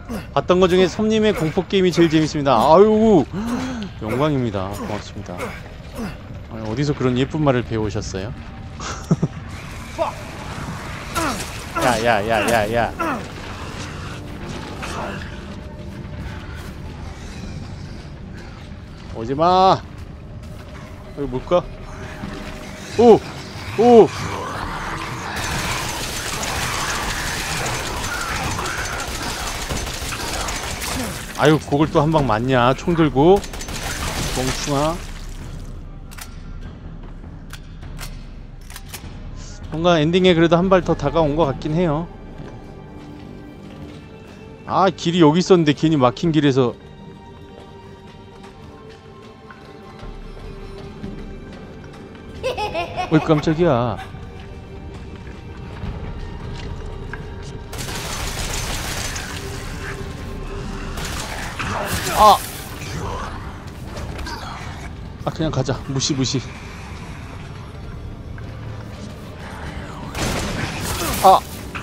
봤던 것 중에 섭님의 공포게임이 제일 재밌습니다. 아유, 영광입니다. 고맙습니다. 아니, 어디서 그런 예쁜 말을 배우셨어요? 야야야야야, 오지마. 여기 뭘까? 오! 오! 아유, 그걸 또 한 방 맞냐? 총 들고 멍충아. 뭔가 엔딩에 그래도 한 발 더 다가온 것 같긴 해요. 아, 길이 여기 있었는데 괜히 막힌 길에서. 어이, 깜짝이야. 아! 아, 그냥 가자. 무시. 아!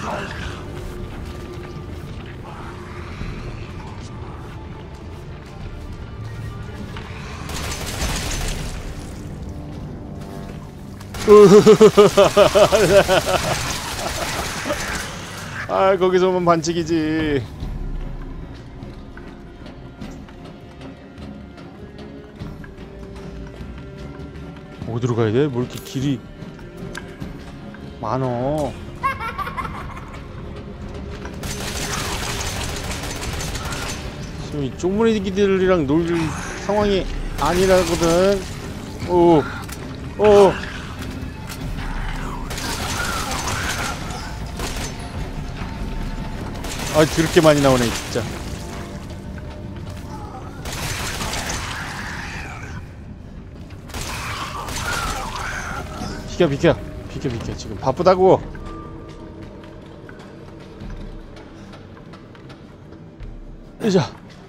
아, 거기서만 반칙이지. 어디로 가야 돼? 뭐 이렇게 길이 많어. 지금 이 쪼무레기들이랑 놀 상황이 아니라거든. 오, 오. 아, 그렇게 많이 나오네 진짜. 비켜 지금 바쁘다고. 이자.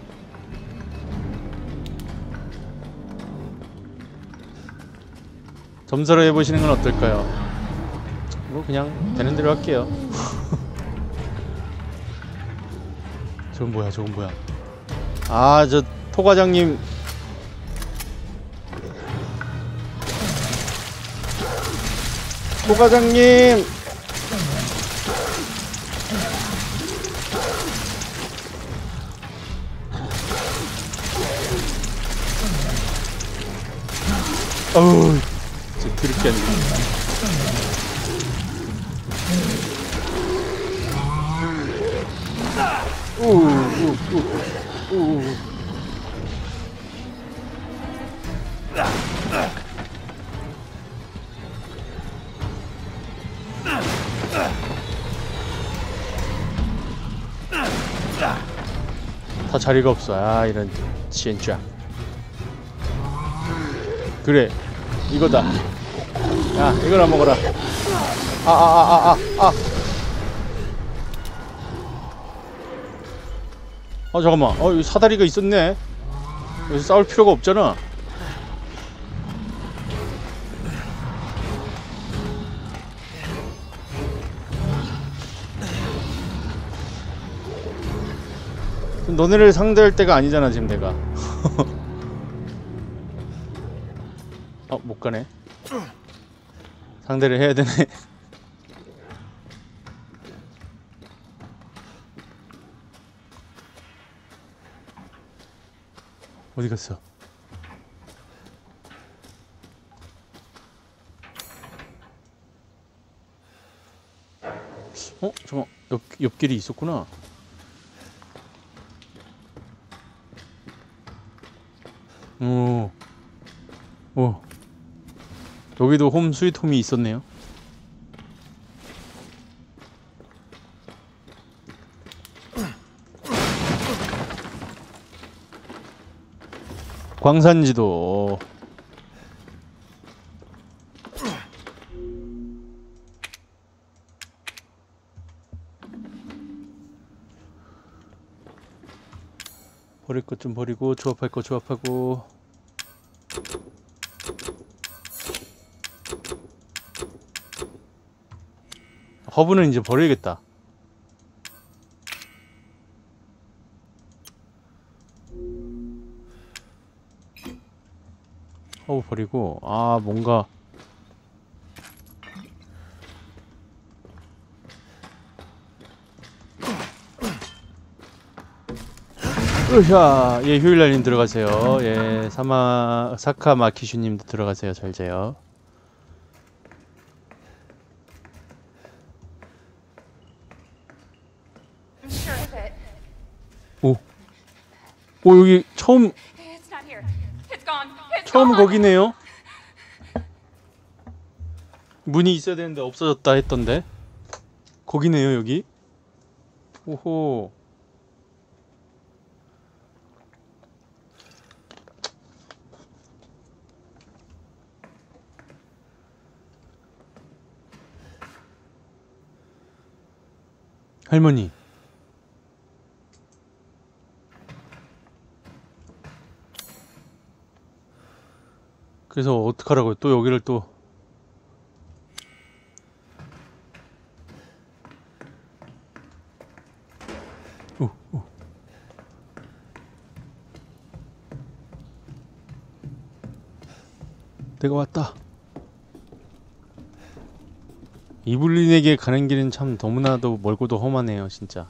점사로 해보시는 건 어떨까요? 뭐 그냥 되는 대로 할게요. 저건 뭐야? 아, 저 토과장님. 토과장님. 어우, 진짜 그렇게 안 돼. 다 자리가 없어. 아, 이런 진짜. 그래, 이거다. 야, 이거나 먹어라. 잠깐만. 여기 사다리가 있었네. 여기서 싸울 필요가 없잖아. 너네를 상대할 때가 아니잖아 지금 내가. 못 가네. 상대를 해야 되네. 어디 갔어? 잠깐, 옆길이 있었구나. 여기도 홈 스위트 홈이 있었네요. 광산지도. 버릴 것 좀 버리고 조합할 거 조합하고. 허브는 이제 버려야겠다. 하고 버리고, 아 뭔가 으샤. 예, 휴일날님 들어가세요. 예, 사카마키슈님도 들어가세요. 잘 자요. I'm sure of it. 오, 오 여기 처음 It's not here. It's gone. It's 처음 gone. 거기네요. 문이 있어야 되는데 없어졌다 했던데. 거기네요 여기. 오호. 할머니. 그래서 어떡하라고요? 또 여기를 또. 오, 오. 내가 왔다. 이블린에게 가는 길은 참 너무나도 멀고도 험하네요, 진짜.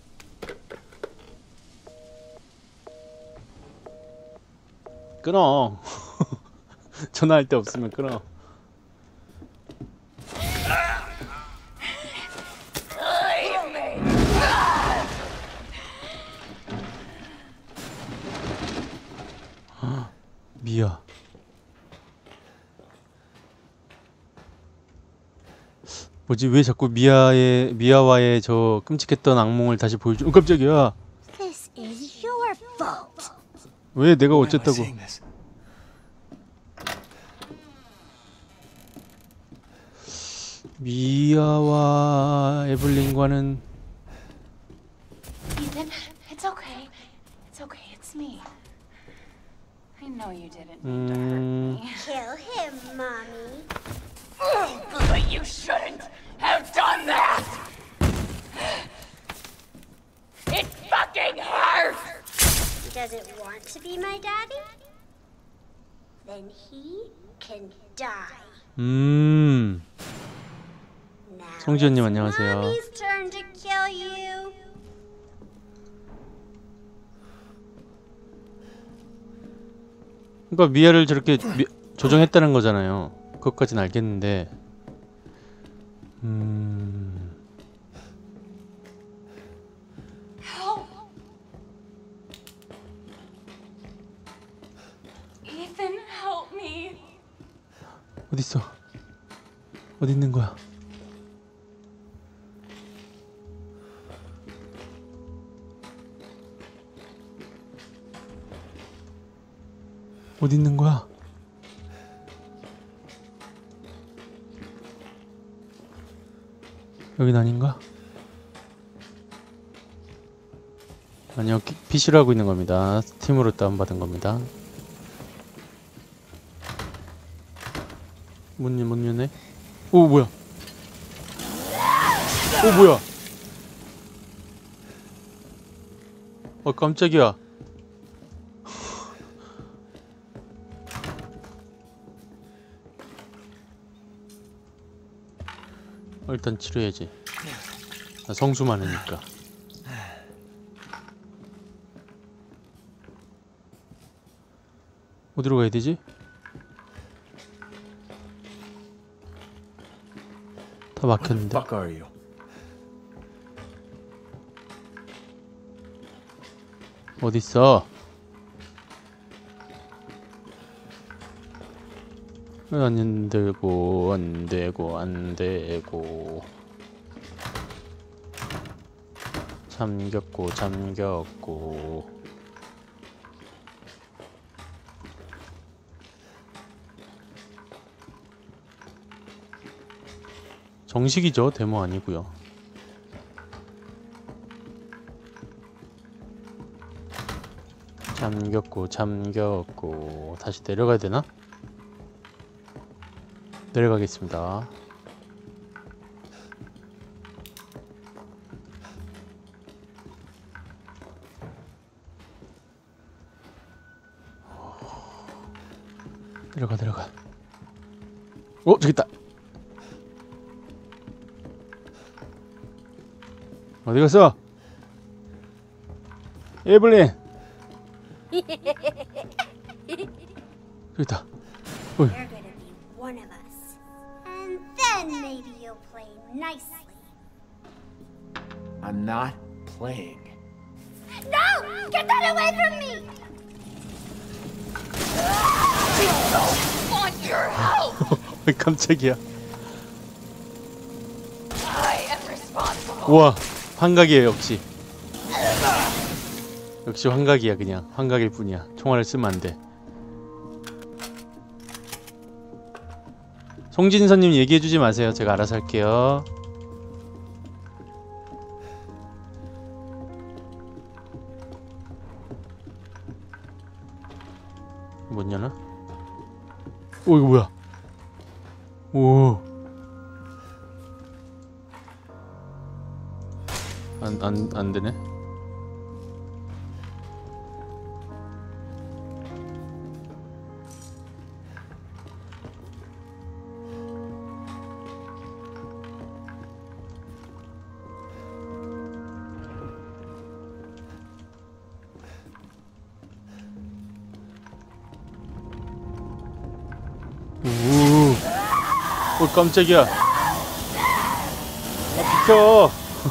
끊어. 전화할 데 없으면 끊어. 미아. 뭐지, 왜 자꾸 미아와의 저 끔찍했던 악몽을 다시 보여줘. 깜짝이야. This is your fault. 왜 내가 Why am I 어쨌다고. saying this? 미아와 에블린과는 Ethan, it's okay. It's okay. It's me. I know you didn't mean to hurt me. Kill him, Mommy. But you shouldn't have done that! It fucking hurts! He doesn't want to be my daddy? Then he can die. Now 성지연님 it's 안녕하세요. Mommy's turn to kill you. 그러니까 미아를 저렇게 조정했다는 거잖아요. 그것까진 알겠는데. Help! Ethan, help me! 어딨어? 어디 있는 거야? 어디 있는 거야? 여긴 아닌가? 아니요, PC로 하고 있는 겁니다. 스팀으로 다운받은 겁니다. 못 여네? 오, 뭐야? 오, 뭐야? 깜짝이야. 일단 치료해야지. 나 성수 많으니까. 어디로 가야 되지? 다 막혔는데. Fuck are you? 어딨어? 안 되고 안 되고 안 되고. 잠겼고 정식이죠. 데모 아니고요. 잠겼고 다시 내려가야 되나? 내려가겠습니다. 내려가 내려가. 어 저기 있다. 어디 갔어? 에블린. 저기 있다. 어이. You're gonna be one of us. And then maybe you'll play nicely. I'm not playing. No! Get that away from me! Want your help? 깜짝이야. I am responsible. 우와 환각이에요 역시. 역시 환각이야 그냥. 환각일 뿐이야. 총알을 쓰면 안 돼. 송진선님 얘기해주지 마세요. 제가 알아서 할게요. 못 여나? 오 이거 뭐야? 오. 안 되네. 오, 깜짝이야. 아, 비켜.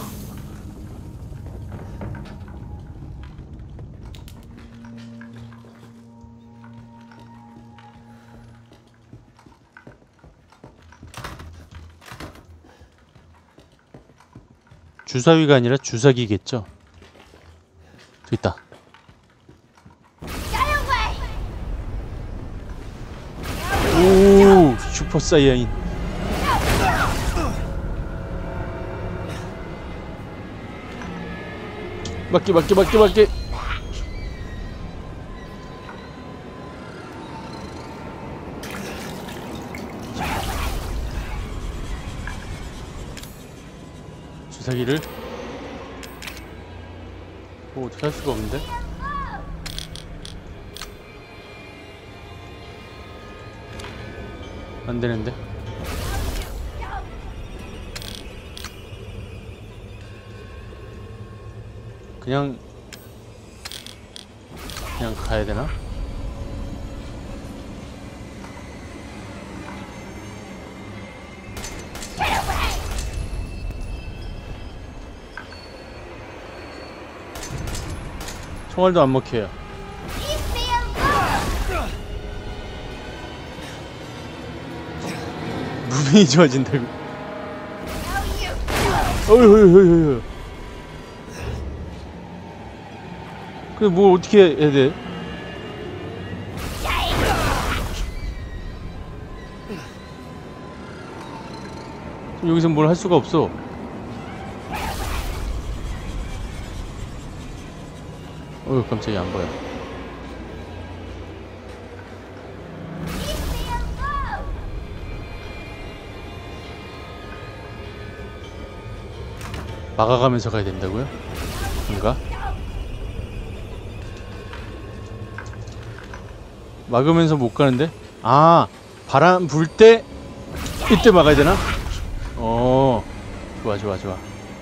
주사위가 아니라 주사기겠죠? 저기 있다. 오, 슈퍼 사이야인. 맞게. 주사기를 어떻게 할 수가 없는데? 안 되는데. 그냥 가야 되나? 총알도 안 먹혀요. 무빙이 좋아진다고. 어이. 그래 뭐 어떻게 해야 돼? 여기서 뭘 할 수가 없어. 어휴 깜짝이야 안 보여. 막아가면서 가야 된다고요? 뭔가? 막으면서 못 가는데? 아 바람 불 때 이때 막아야 되나? 좋아.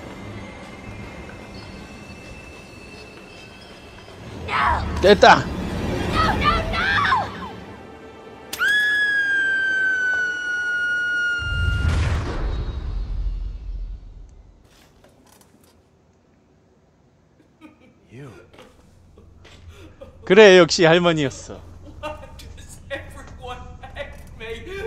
됐다! 그래 역시 할머니였어. Does everyone hate me?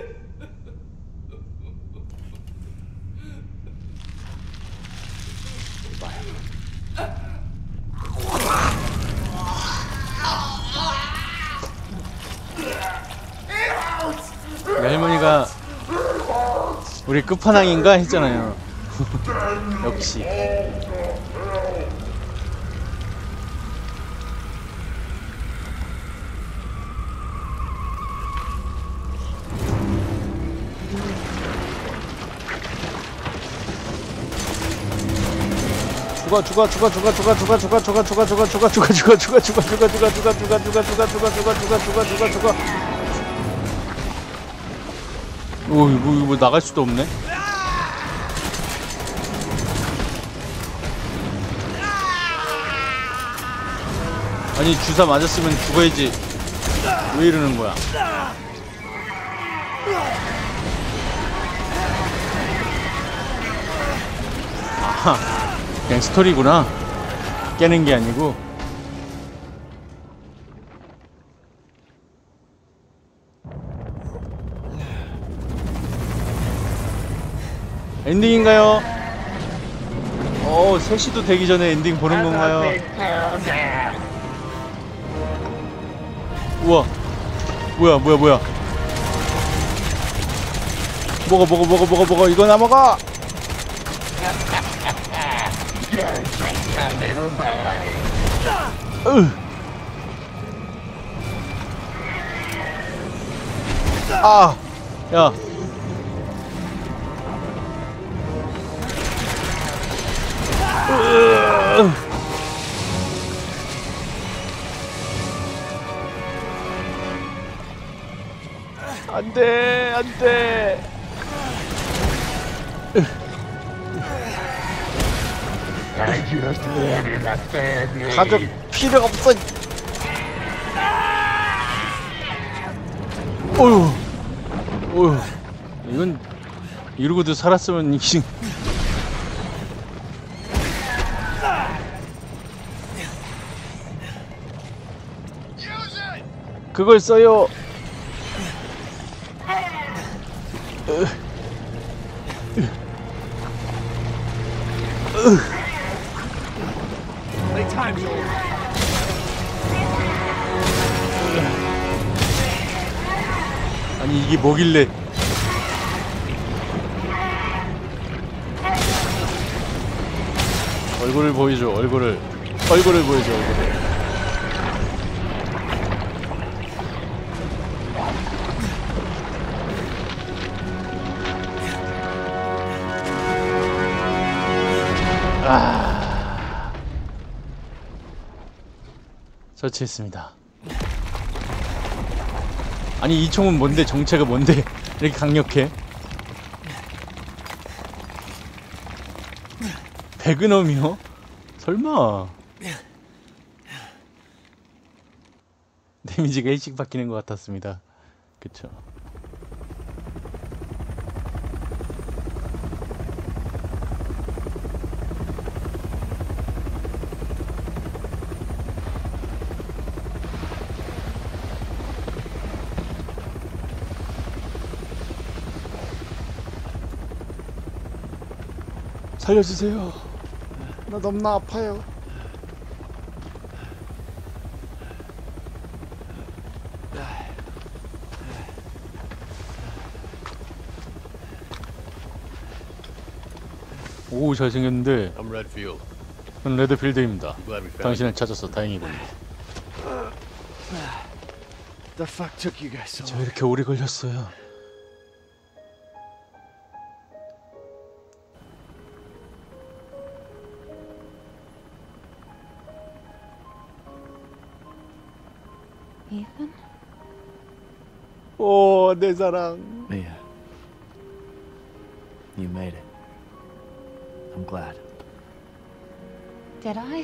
할머니가 우리 끝판왕인가 했잖아요. 역시. 죽어. 오, 뭐 나갈 수도 없네. 아니 주사 맞았으면 죽어야지. 왜 이러는 거야? 아하, 그냥 스토리구나. 깨는 게 아니고. 엔딩인가요? 3시도 되기 전에 엔딩 보는 건가요? 우와, 뭐야 먹어 이거나 먹어. 아, 야. 안돼. 가격 필요 없어. 어휴, 이건 이러고도 살았으면 이게. 그걸 써요. 아니 이게 뭐길래? 얼굴을 보여줘. 얼굴을 보여줘. 설치했습니다. 아니 이 총은 뭔데? 정체가 뭔데? 이렇게 강력해? 배그넘이요? 설마. 데미지가 1씩 바뀌는 것 같았습니다. 그쵸. 살려주세요. 나 너무나 아파요. 오, 잘생겼는데. I'm Redfield. 전 레드필드입니다. Glad we found 당신을 찾아서 다행이군요. The fuck took you guys so 저 이렇게 오래 걸렸어요. Ethan? 오, 내 사랑. Mia, you made it. I'm glad. Did I?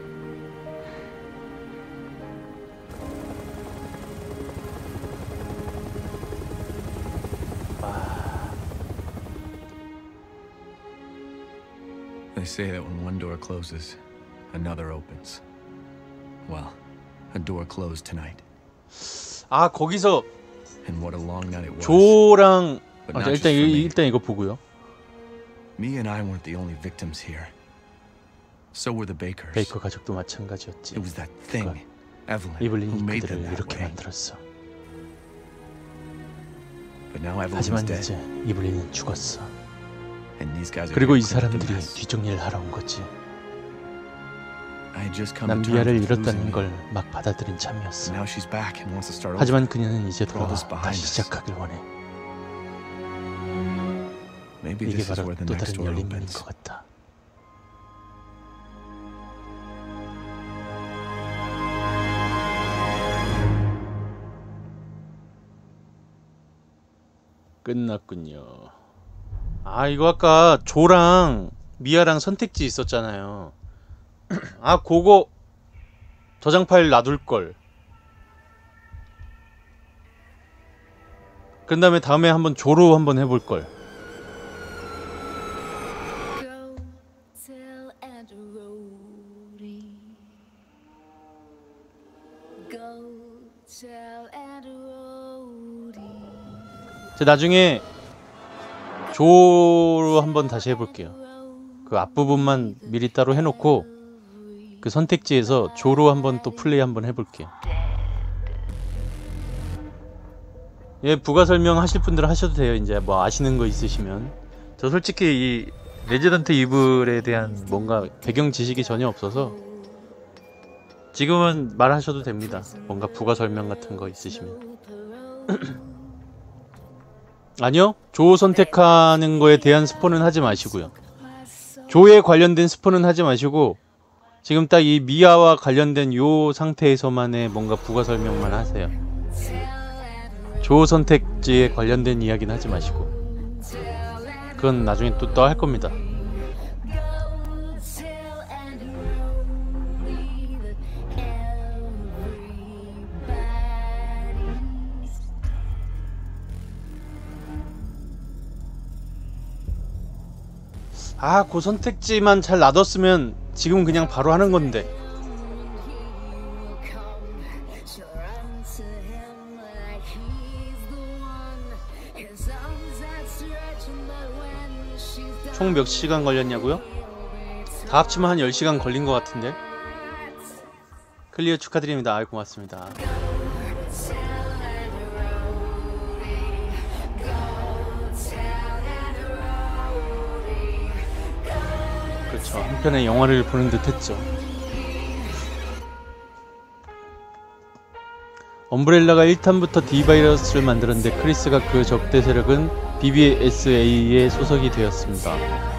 They say that when one door closes, another opens. Well, a door closed tonight. 아, 거기서 And what a long night it was. 조랑 But 아, not 자, just for me. 일단 이거 보고요. Mia and I weren't the only victims here. So were the Bakers. 베이커 가족도 마찬가지였지. It was that thing, Evelyn, who 이블린이 made 그들을 them that 이렇게 way. 만들었어. But now Evelyn's 하지만 dead. 이제 이블린은 죽었어. And these guys are 그리고 이 here to clean up the 사람들이 mess. 뒷정리를 하러 온 거지. I had just come 난 to terms 미아를 with losing 잃었다는 Mia. 걸 막 받아들인 참이었어. Now she's back and wants to start over. 하지만 그녀는 이제 Put all 돌아와 this behind 다시 us. 시작하길 원해. Maybe 이게 this is 바로 where the 또 next 다른 door 열린 문인 opens. 것 같다. 끝났군요. 아, 이거 아까 조랑 미아랑 선택지 있었잖아요. 아, 그거 저장 파일 놔둘걸. 그 다음에 다음에 한번 조로 한번 해볼걸. Go tell Aunt Rhody. Go tell Aunt Rhody. 제가 나중에 조로 한번 다시 해볼게요. 그 앞부분만 미리 따로 해놓고 그 선택지에서 조로 한번 또 플레이 한번 해볼게요. 예, 부가 설명 하실 분들은 하셔도 돼요. 이제 뭐 아시는 거 있으시면. 저 솔직히 이 레지던트 이블에 대한 뭔가 배경 지식이 전혀 없어서 지금은 말하셔도 됩니다. 뭔가 부가 설명 같은 거 있으시면. 아니요, 조 선택하는 거에 대한 스포는 하지 마시고요. 조에 관련된 스포는 하지 마시고 지금 딱 이 미아와 관련된 요 상태에서만의 뭔가 부가 설명만 하세요. 조 선택지에 관련된 이야기는 하지 마시고. 그건 나중에 또 할 겁니다. 아, 그 선택지만 잘 놔뒀으면 지금 그냥 바로 하는 건데. 총 몇 시간 걸렸냐고요? 다 합치면 한 10시간 걸린 것 같은데. 클리어 축하드립니다. 아이, 고맙습니다. 그렇죠. 한편의 영화를 보는 듯 했죠. 엄브렐라가 1탄부터 D바이러스를 만들었는데 크리스가 그 적대 세력은 BBSA에 소속이 되었습니다.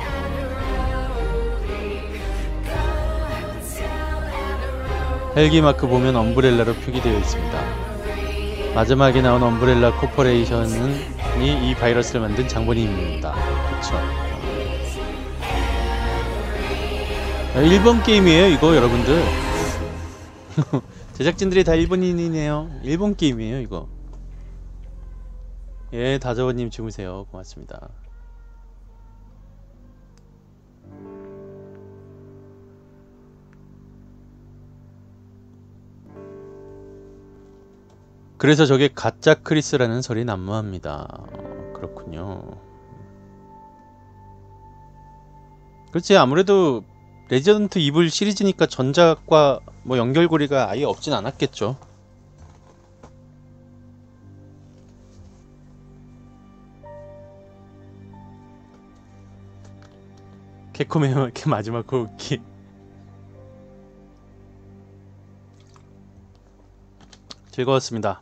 헬기 마크 보면 엄브렐라로 표기되어 있습니다. 마지막에 나온 엄브렐라 코퍼레이션은 이 바이러스를 만든 장본인입니다. 그렇죠. 일본 게임이에요 이거 여러분들. 제작진들이 다 일본인이네요. 일본 게임이에요 이거. 예, 다저워님 주무세요. 고맙습니다. 그래서 저게 가짜 크리스라는 설이 난무합니다. 그렇군요. 그렇지, 아무래도 레지던트 이블 시리즈니까 전작과 뭐 연결고리가 아예 없진 않았겠죠. 캡콤의 이렇게 마지막 호흡기. 즐거웠습니다.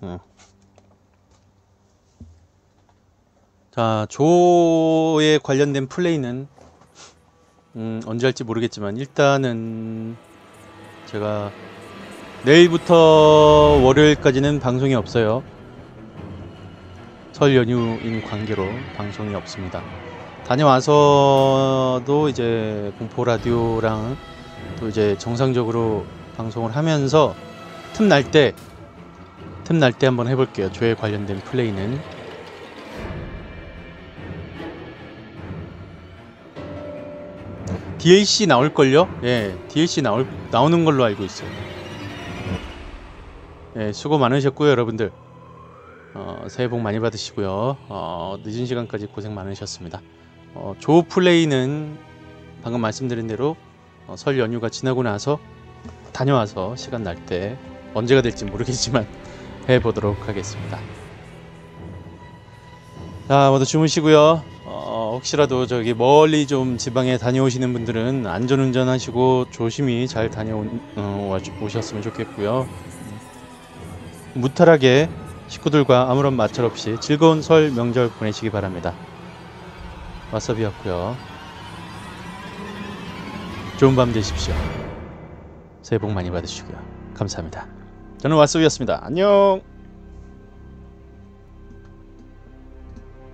자, 조에 관련된 플레이는 언제 할지 모르겠지만 일단은 제가 내일부터 월요일까지는 방송이 없어요. 설 연휴인 관계로 방송이 없습니다. 다녀와서도 이제 공포 라디오랑 또 이제 정상적으로 방송을 하면서 틈날 때 한번 해볼게요. 조에 관련된 플레이는. DLC 나올걸요? 예, DLC 나오는 걸로 알고 있어요. 예, 수고 많으셨고요, 여러분들. 새해 복 많이 받으시고요. 늦은 시간까지 고생 많으셨습니다. 조 플레이는 방금 말씀드린 대로 설 연휴가 지나고 나서 다녀와서 시간 날 때 언제가 될지 모르겠지만 해보도록 하겠습니다. 자, 모두 주무시고요. 혹시라도 저기 멀리 좀 지방에 다녀오시는 분들은 안전운전 하시고 조심히 잘 다녀오셨으면 좋겠고요. 무탈하게 식구들과 아무런 마찰 없이 즐거운 설 명절 보내시기 바랍니다. 와서비였고요. 좋은 밤 되십시오. 새해 복 많이 받으시고요. 감사합니다. 저는 왓소비였습니다. 안녕.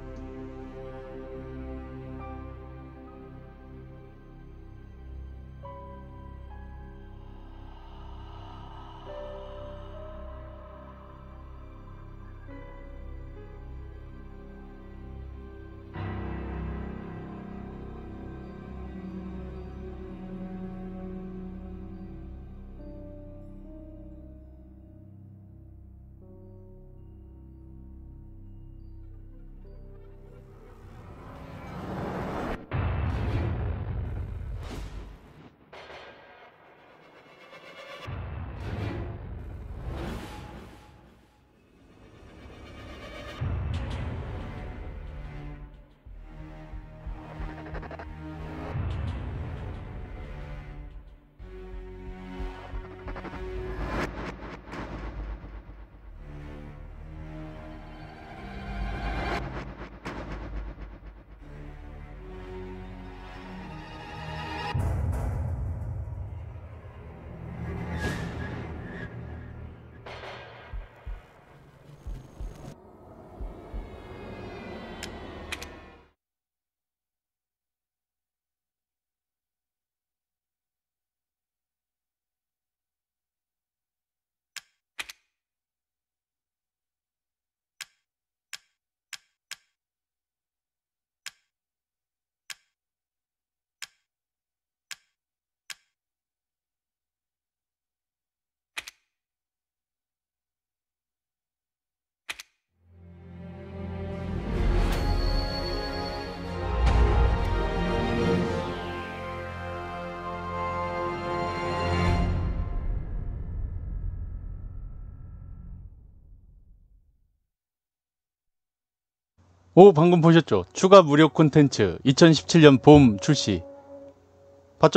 오, 방금 보셨죠? 추가 무료 콘텐츠 2017년 봄 출시. 봤죠?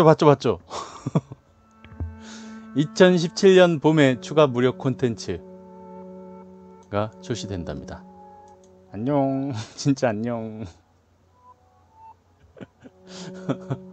2017년 봄에 추가 무료 콘텐츠가 출시된답니다. 안녕. 진짜 안녕.